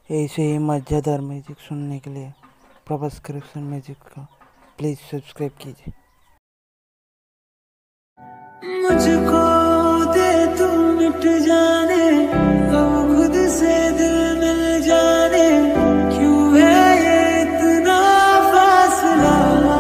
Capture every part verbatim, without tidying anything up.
ऐसे ही मज़ेदार म्यूजिक सुनने के लिए प्रभास कलेक्शन म्यूजिक को प्लीज़ सब्सक्राइब कीजिए। मुझको दे तू मिट जाने, अब खुद से दिल मिल जाने, क्यों है ये इतना फासला।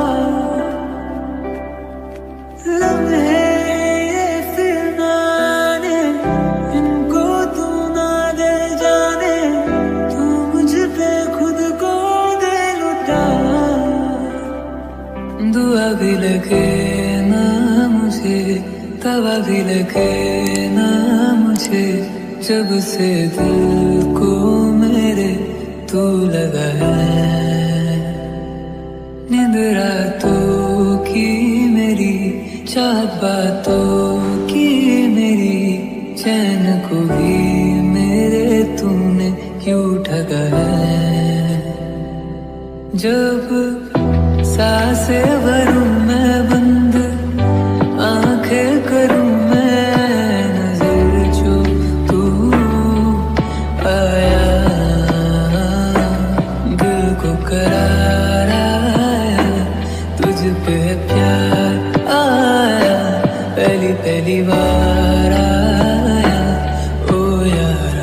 लम्हे ये फिर ना आने, इनको तू ना दे जाने, तू मुझ पे खुद को दे लुटा। दुआ भी लगे ना मुझे, तवा भी लगे ना मुझे, जब से दिल को मेरे तू लगा है। नींद रातों की मेरी, चाहत बातों की मेरी, चैन को भी मेरे तूने क्यों ठगा है। जब सांसें भरूं मैं बंद, आंखें करूं मैं नजर, जो तू आया दिल को करार आया, तुझ पे प्यार आया, पहली पहली बार आया ओ यारा।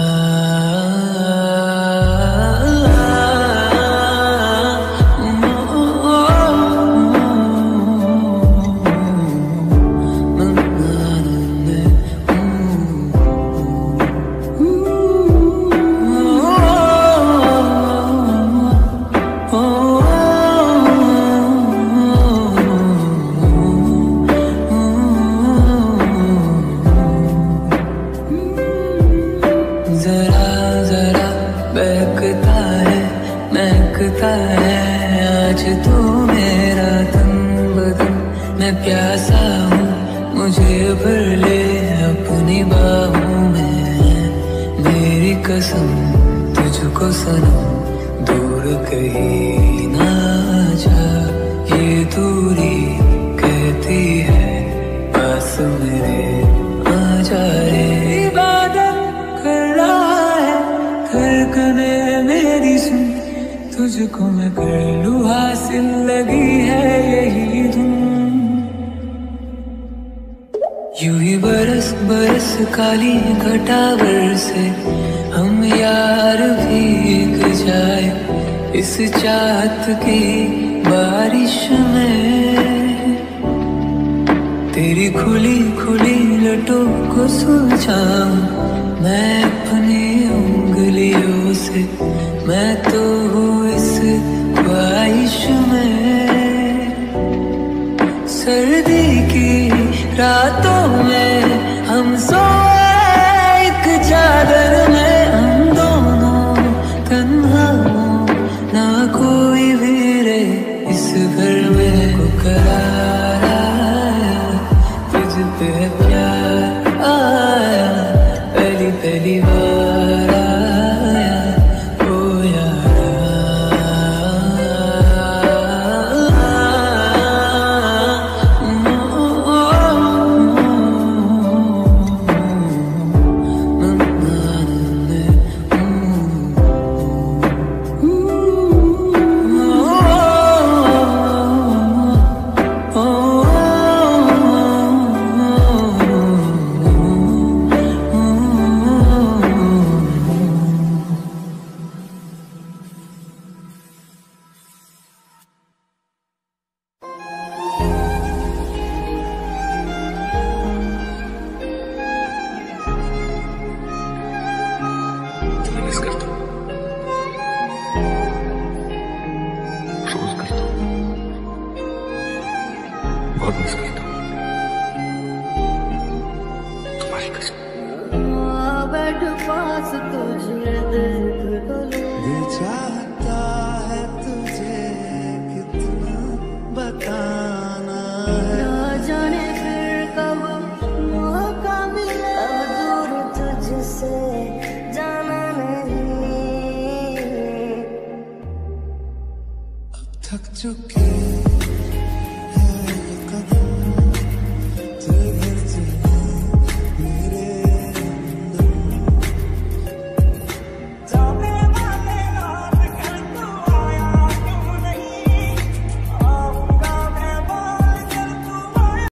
जरा जरा बहकता है, महकता है आज तो मेरा तन बदन। मैं प्यासा हूँ, मुझे भर ले अपनी बाहों में। मेरी कसम तुझको सनम, दूर कहीं ना जा। ये दूरी कहती है पास मेरे आ जा रे। धड़कने मेरी सुन, तुझको मैं कर लूं हासिल, लगी है यही धुन। यूं ही बरस बरस काली घटावर से हम यार भीग जाए, इस चाहत की बारिश में। तेरी खुली खुली लटों को सुलझाऊं मैं अपनी उंगलियों से, मैं तो हूँ इस ख्वाहिश में। सर्दी की रातों में हम सोए एक चादर में, हम दोनों तन्हा ना कोई भी रे इस घर में। को करार आया, तुझ पे प्यार आया, पहली पहली बार आया ओ यारा। मिस करता हूँ, रोज करता हूँ, बहुत मिस करता हूँ तुम्हारी कसम। बैठ पास तुझे देख दिल चाहता है तुझे कितना बताना है। ना जाने फिर कब मौका मिला दूर तुझसे जाना नहीं। अब थक चुकी